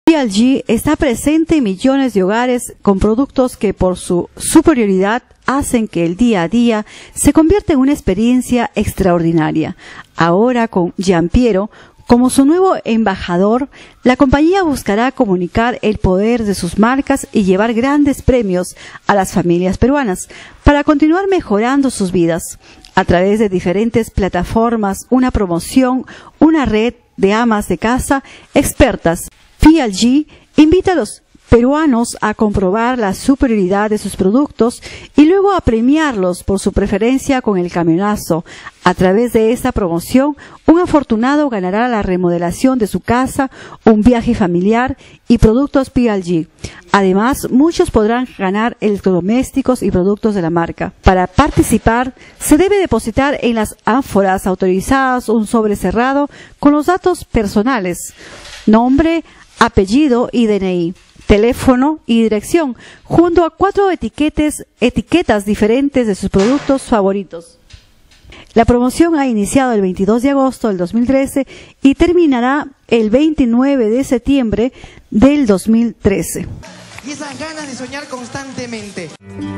P&G está presente en millones de hogares con productos que por su superioridad hacen que el día a día se convierta en una experiencia extraordinaria. Ahora con Giampiero como su nuevo embajador, la compañía buscará comunicar el poder de sus marcas y llevar grandes premios a las familias peruanas para continuar mejorando sus vidas a través de diferentes plataformas, una promoción, una red de amas de casa expertas. P&G invita a los peruanos a comprobar la superioridad de sus productos y luego a premiarlos por su preferencia con el camionazo. A través de esta promoción, un afortunado ganará la remodelación de su casa, un viaje familiar y productos P&G. Además, muchos podrán ganar electrodomésticos y productos de la marca. Para participar, se debe depositar en las ánforas autorizadas un sobre cerrado con los datos personales, nombre, apellido y DNI, teléfono y dirección, junto a 4 etiquetas diferentes de sus productos favoritos. La promoción ha iniciado el 22 de agosto del 2013 y terminará el 29 de septiembre del 2013. Y esas ganas de soñar constantemente.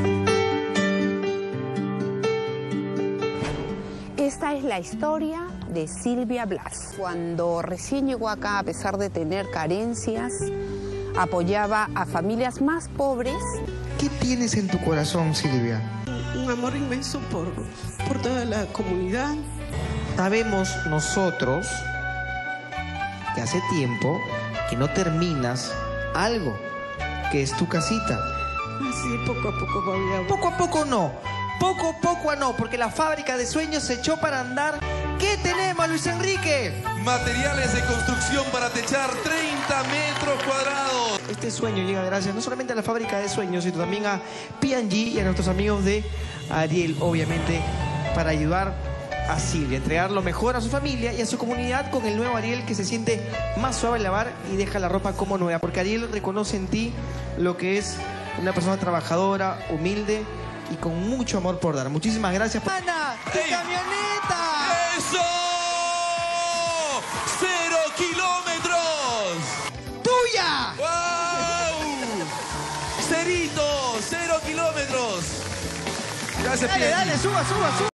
Esta es la historia de Silvia Blas. Cuando recién llegó acá, a pesar de tener carencias, apoyaba a familias más pobres. ¿Qué tienes en tu corazón, Silvia? Un amor inmenso por toda la comunidad. Sabemos nosotros que hace tiempo que no terminas algo, que es tu casita. Así poco a poco va. Poco a poco no. Poco a poco no, porque la fábrica de sueños se echó para andar. ¿Qué tenemos, Luis Enrique? Materiales de construcción para techar 30 metros cuadrados. Este sueño llega gracias no solamente a la fábrica de sueños, sino también a P&G y a nuestros amigos de Ariel, obviamente, para ayudar a Silvia, entregar lo mejor a su familia y a su comunidad con el nuevo Ariel, que se siente más suave al lavar y deja la ropa como nueva, porque Ariel reconoce en ti lo que es una persona trabajadora, humilde y con mucho amor por dar. Muchísimas gracias. ¡Ana, tu camioneta! ¡Eso! ¡0 kilómetros! ¡Tuya! ¡Wow! ¡Cerito! ¡0 kilómetros! Gracias, Dale, P&G. dale, suba.